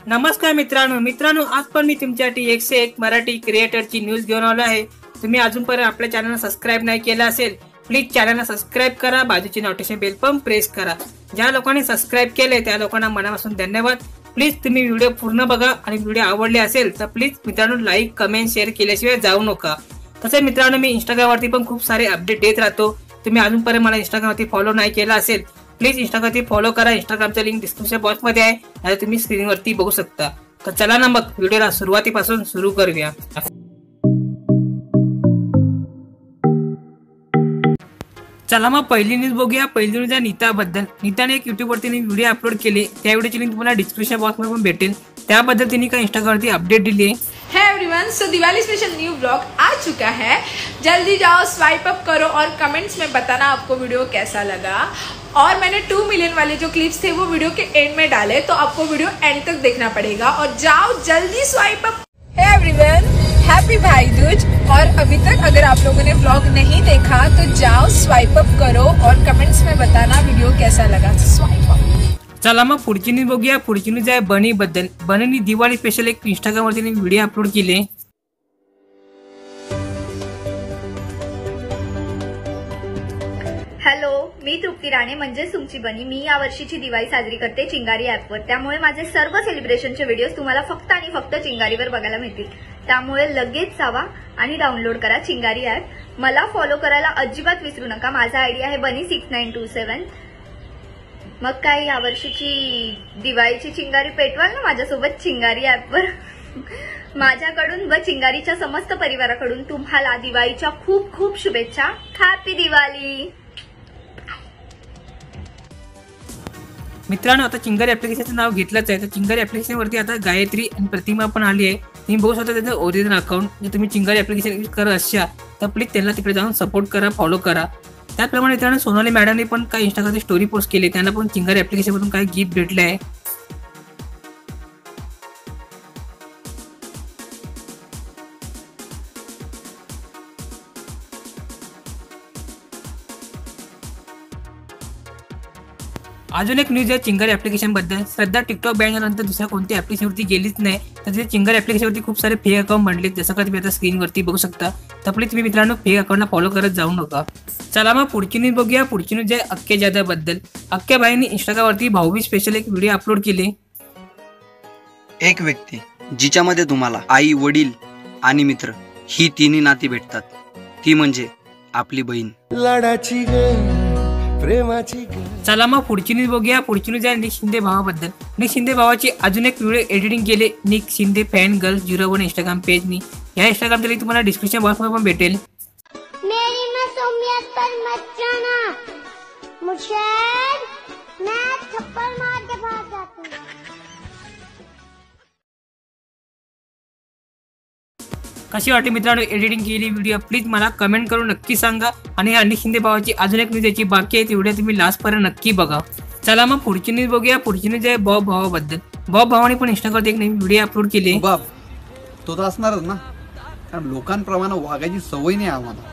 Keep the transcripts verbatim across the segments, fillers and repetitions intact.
नमस्कार मित्रांनो मित्रांनो आज पण मी तुमच्यासाठी एकशे एक मराठी क्रिएटरची न्यूज घेऊन आलो आहे। तुम्ही अजूनपर्यंत आपल्या चॅनलला सबस्क्राइब नाही केलं असेल प्लीज चॅनलला सबस्क्राइब करा, बाजूची नोटिफिकेशन बेल पण प्रेस करा। ज्या लोकांनी सबस्क्राइब केले त्या लोकांना मनापासून धन्यवाद। प्लीज तुम्ही व्हिडिओ पूर्ण बघा आणि व्हिडिओ आवडले असेल तर प्लीज मित्रांनो लाईक कमेंट शेअर केल्याशिवाय जाऊ नका। तसेच मित्रांनो मी इंस्टाग्राम वरती पण खूप सारे अपडेट देत राहतो। तुम्ही अजूनपर्यंत मला इंस्टाग्राम वरती फॉलो नाही केला असेल प्लीज इंस्टाग्राम वरती फॉलो करा। इंस्टाग्रामचा लिंक डिस्क्रिप्शन बॉक्स मध्ये आहे आणि तुम्ही स्क्रीन वरती बघू शकता। तर चला ना मग व्हिडिओला सुरुवातीपासून सुरू करूया। चला मग पहिली न्यूज बघूया। पहिली न्यूज आहे नीताबद्दल। नीताने एक यूट्यूब वरती व्हिडिओ अपलोड केले, त्या व्हिडिओची लिंक तुम्हाला डिस्क्रिप्शन बॉक्स में पण भेटेल। त्याबद्दल तिने का इंस्टाग्राम वरती अपडेट दिली आहे। Hey everyone, so Diwali special new blog आ चुका है। जल्दी जाओ स्वाइप अप करो और कमेंट्स में बताना आपको वीडियो कैसा लगा। और मैंने टू मिलियन वाले जो क्लिप्स थे वो वीडियो के एंड में डाले, तो आपको वीडियो एंड तक देखना पड़ेगा। और जाओ जल्दी swipe up. Hey everyone, happy Bhai Dooj. और अभी तक अगर आप लोगों ने व्लॉग नहीं देखा तो जाओ स्वाइप अप करो और कमेंट्स में बताना वीडियो कैसा लगा। Swipe up. चला मग पुढची न्यूज बघूया। पुढची न्यूज आहे बनी बद्दल। बनीने दिवाळी स्पेशल एक इंस्टाग्राम वरती व्हिडिओ अपलोड केले। हॅलो, मी तृप्ती राणे म्हणजे तुमची बनी। मी या वर्षीची दिवाळी साजरी करते चिंगारी ॲपवर। त्यामुळे माझे सर्व सेलिब्रेशनचे व्हिडिओज तुम्हाला फक्त आणि फक्त चिंगारीवर बघायला मिळतील। त्यामुळे लगेच जावा आणि डाउनलोड करा चिंगारी ॲप। मला फॉलो करायला अजिबात विसरू नका। माझा आयडी आहे बनी सिक्स नाईन टू सेवन। मग काय या वर्षीची दिवाळीची चिंगारी पेटवाल ना माझ्यासोबत चिंगारी ॲपवर। माझ्याकडून व चिंगारीच्या समस्त परिवाराकडून तुम्हाला दिवाळीच्या खूप खूप शुभेच्छा। हॅपी दिवाळी। मित्रांनो आता चिंगारी ऍप्लिकेशनचं नाव घेतलंच आहे, तर चिंगारी ऍप्लिकेशन वरती आता गायत्री आणि प्रतिमा पण आली आहे। तुम्ही बघू शकता त्याचं ओरिजिनल अकाउंट। जर तुम्ही चिंगारी ऍप्लिकेशन यूज करत असाल तर प्लीज त्यांना तिकडे जाऊन सपोर्ट करा, फॉलो करा। त्याचप्रमाणे मित्रांनो सोनाली मॅडमने पण काही इंस्टाग्रामची स्टोरी पोस्ट केली, त्यांना पण चिंगारी ऍप्लिकेशन मधून काही गिफ्ट भेटले आहे। अजून एक न्यूज आहे चिंगारी ऍप्लिकेशन बद्दल। सध्या टिकटॉक बॅन झाल्यानंतर दुसऱ्या कोणत्या ऍप्लिकेशन वरती गेलीच नाही, तर तिथे चिंगारी ऍप्लिकेशन वरती खूप सारे फेक अकाउंट बनले, जसं का तुम्ही आता स्क्रीन वरती बघू शकता। तर प्लीज तुम्ही मित्रांनो फेक अकाउंटला फॉलो करत जाऊ नका। चला मग पुढची न्यूज बघूया। पुढची न्यूज आहे अक्के जाधव बद्दल। अक्के भाईंनी इंस्टाग्राम वरती भाऊबीज स्पेशल एक व्हिडिओ अपलोड केले। एक व्यक्ती जिच्यामध्ये तुम्हाला आई, वडील आणि मित्र ही तिन्ही नाती भेटतात, ती म्हणजे आपली बहीण। लाडाची प्रेमाची। चला मग पुढची न्यूज बघूया। पुढची न्यूज आहे निक शिंदे भावाबद्दल। निक शिंदे भावाची अजून एक व्हिडिओ एडिटिंग केले Nick Shinde fan girl zero one Instagram पेजनी। या इंस्टाग्रामचं लिंक तुम्हाला डिस्क्रिप्शन बॉक्स मध्ये पण भेटेल। मेरी मासूमियत पर मत जाना, मुझे मैं थप्पड़ मार के भाग जाता हूँ। कशी वाटली मित्रांनो एडिटिंग केली व्हिडिओ प्लीज मला कमेंट करून नक्की सांगा। आणि अनिक शिंदे भावाची अजून एक न्यूज याची बाकी आहे, ती व्हिडिओ तुम्ही लास्ट पर्यंत नक्की बघा। चला मग पुढची न्यूज बघूया। पुढची न्यूज आहे बॉब भावाबद्दल। बॉब भावाने पण इंस्टाग्रामवर एक नवीन व्हिडिओ अपलोड केली। बाप तो तर असणारच ना, कारण लोकांप्रमाणे वागायची सवय नाही आम्हाला।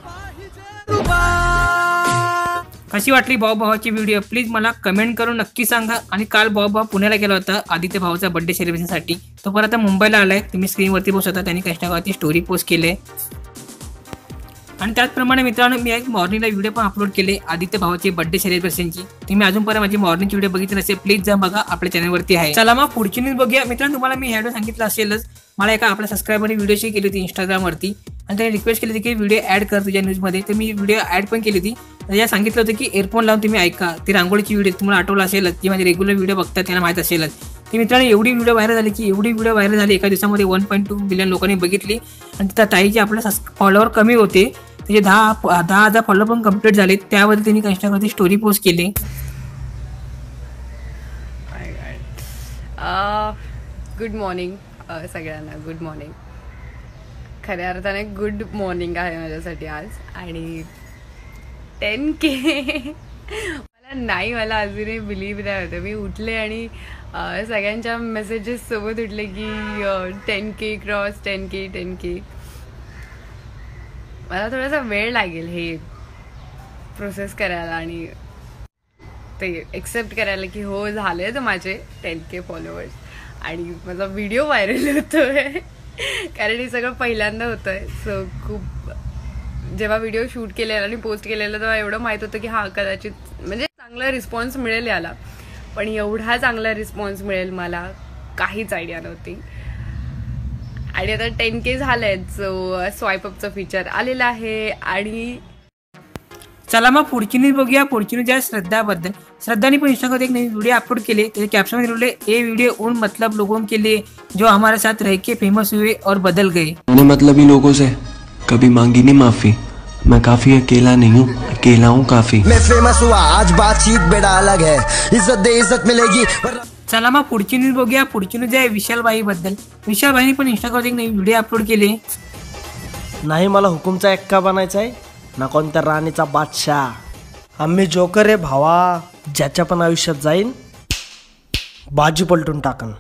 कशी वाटली बॉब भावाची व्हिडिओ प्लीज मला कमेंट करून नक्की सांगा। आणि काल बॉब भाव पुण्याला गेला होता आदित्य भावाचा बर्थडे सेलिब्रेशनसाठी, तो परत आता मुंबईला आलाय। तुम्ही स्क्रीनवरती बघू शकता त्यांनी इंस्टाग्रामवरती स्टोरी पोस्ट केले। आणि त्याचप्रमाणे मित्रांनो मी एक मॉर्निंगला व्हिडिओ पण अपलोड केले आदित्य भावाचे बर्थडे सेलिब्रेशनची। तुम्ही अजूनपर्यंत माझी मॉर्निंगची व्हिडिओ बघितली नसेल प्लीज जा बघा, आपल्या चॅनलवरती आहे। चला मग पुढची न्यूज बघूया। मित्रांनो तुम्हाला मी ह्याडो सांगितलं असेलच, मला एका आपल्या सबस्क्रायबरने व्हिडिओ शेअर केली होती इंस्टाग्रामवरती आणि त्यांनी रिक्वेस्ट केली होती की व्हिडिओ ॲड कर तुझ्या न्यूजमध्ये, तर मी व्हिडिओ ॲड पण केली होती। त्याला सांगितलं होतं की एअरफोन लावून तुम्ही ऐका। ती रांगोळीची व्हिडिओ तुम्हाला आठवलं असेलच, ती माझी रेग्युलर व्हिडिओ बघतात त्यांना माहीत असेलच। ती मित्रांनो एवढी व्हिडिओ व्हायरल झाली की एवढी व्हिडिओ व्हायरल झाली एका दिवसामध्ये वन पॉईंट टू मिलियन लोकांनी बघितली। आणि त्या ताईचे आपल्या फॉलोअर कमी होते, त्याचे दहा दहा हजार फॉलो पण कम्प्लीट झाले। त्याबद्दल त्यांनी इंस्टाग्रामवरती स्टोरी पोस्ट केली। गुड मॉर्निंग सगळ्यांना, गुड मॉर्निंग। खऱ्या अर्थाने गुड मॉर्निंग आहे माझ्यासाठी आज। आणि टेन के मला नाही मला अजूनही बिलीव्ह नाही होतं। मी उठले आणि सगळ्यांच्या मेसेजेस सोबत उठले की ten K cross, ten K ten K मला थोडासा वेळ लागेल हे प्रोसेस करायला आणि ते एक्सेप्ट करायला की हो झाले तर माझे टेन के फॉलोअर्स। आणि माझा व्हिडिओ व्हायरल होतोय कारण हे सगळं पहिल्यांदा होतंय. सो खूप जेव्हा व्हिडिओ शूट केलेला आणि पोस्ट केलेला तेव्हा एवढं माहित होतं की हा कदाचित म्हणजे चांगला रिस्पॉन्स मिळेल याला, पण एवढा चांगला रिस्पॉन्स मिळेल मला काहीच आयडिया नव्हती. आणि आता टेन के झालंय, सो स्वाईप अपचं फीचर आलेलं आहे. आणि चला मग पुढची न्यूज बघूया. पुढची न्यूज आहे श्रद्धाबद्दल. श्रद्धाने पण इंस्टाग्राम एक नवीन व्हिडिओ अपलोड केले. त्याचे कॅप्शन मध्ये लिहिले, ये वीडियो उन मतलब लोगों के लिए जो हमारे साथ रह के फेमस हुए और बदल गए. मैंने मतलबी लोगों से कभी मांगी नहीं माफी. मैं काफी अकेला नहीं हूँ, अकेला हूँ काफी. मैं फेमस हुआ आज बातचीत बेड़ा अलग है. इज्जत दे इज्जत मिलेगी. चला मग पुढची न्यूज बघूया. पुढची न्यूज आहे विशालबाई बद्दल. विशालबाईने पण इंस्टाग्राम एक नवीन व्हिडिओ अपलोड केले. नाही मला हुकुमचा एक्का बनायचा आहे ना कोणत्या राणीचा बादशाह. आम्ही जोकर आहे भावा, ज्याच्या पण आयुष्यात जाईन बाजी पलटून टाकन.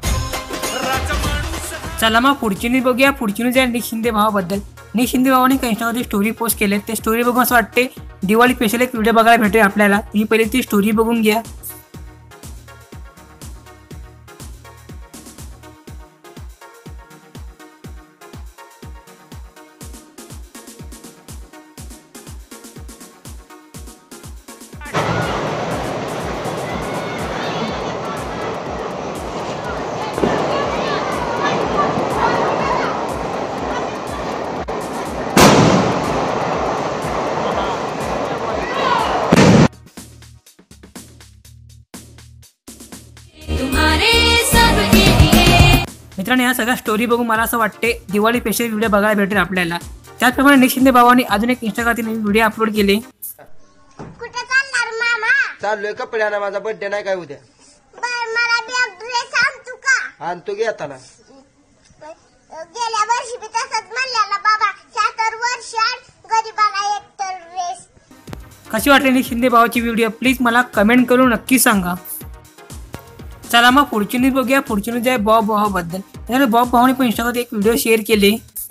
चला मग पुढची न्यूज बघूया. पुढची न्यूज आहे निक शिंदे भावाबद्दल. निक शिंदे भावाने इंस्टाग्रामवरती स्टोरी पोस्ट केले. ते स्टोरी बघून असं वाटते दिवाळी स्पेशल एक व्हिडिओ बघायला भेटेल आपल्याला. तुम्ही पहिले ती स्टोरी बघून घ्या. मित्रांनो, या सगळ्या स्टोरी बघून मला असं वाटते दिवाळी स्पेशल व्हिडिओ बघायला भेटेल आपल्याला. त्याचप्रमाणे निक शिंदे भावाने अजून एक इंस्टाग्रामवरती नवीन व्हिडिओ अपलोड केले. कुठे चालणार मामा? चाललोय कपडे आणा, माझा बर्थडे नाही काय उद्या. बर मला बी एक ड्रेस आणतो का? आणतो की आता ना. गेल्या वर्षी बी तसंच म्हणलेला बाबा, सत्तर वर्षात गरीबाला एक तर ड्रेस. कशी वाटली निक शिंदे भावाची व्हिडिओ प्लीज मला कमेंट करून नक्की सांगा. चला मग पुढची न्यूज बघूया. पुढची न्यूज आहे बॉब भावाबद्दल. त्याने बॉब भावाने पण इंस्टाग्रामवर एक व्हिडिओ शेअर केले.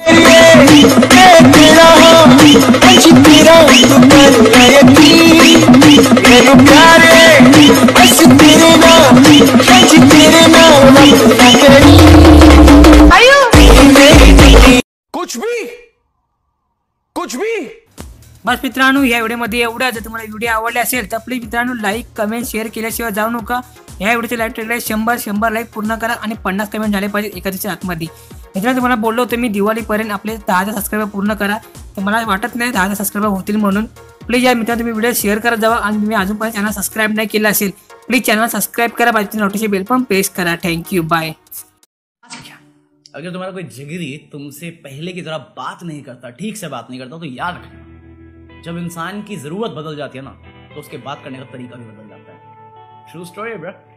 कुछ भी कुछ भी बस मित्रांनो, या व्हिडिओमध्ये एवढं. जर तुम्हाला व्हिडिओ आवडले असेल तर प्लीज मित्रांनो लाईक कमेंट शेअर केल्याशिवाय जाऊ नका. या व्हिडिओचे लाईक ट्रेडला शंभर शंभर लाईक पूर्ण करा आणि पन्नास कमेंट झाले पाहिजे एका दिवसाच्या आतमध्ये. मित्रांनो, तुम्हाला बोललो होतो मी दिवाळीपर्यंत आपले दहा हजार सबस्क्रायबर पूर्ण करा. तर मला वाटत नाही दहा हजार सबस्क्रायबर होतील म्हणून. प्लीज या मित्रांनो तुम्ही व्हिडिओ शेअर करत जावा. आणि तुम्ही अजूनपर्यंत चॅनल सबस्क्राईब नाही केलं असेल प्लीज चॅनल सबस्क्राईब करा. बाजूची नोटिफिकेशन बेल पण प्रेस करा. Thank you, bye. अगर तुम्हारा कोई जिगरी तुमसे पहले की तरह बात नहीं करता, ठीक से बात नहीं करता, तो याद रखना, जब इंसान की जरूरत बदल जाती है ना तो उसके बात करने का तरीका भी बदल जाता है. True story bro.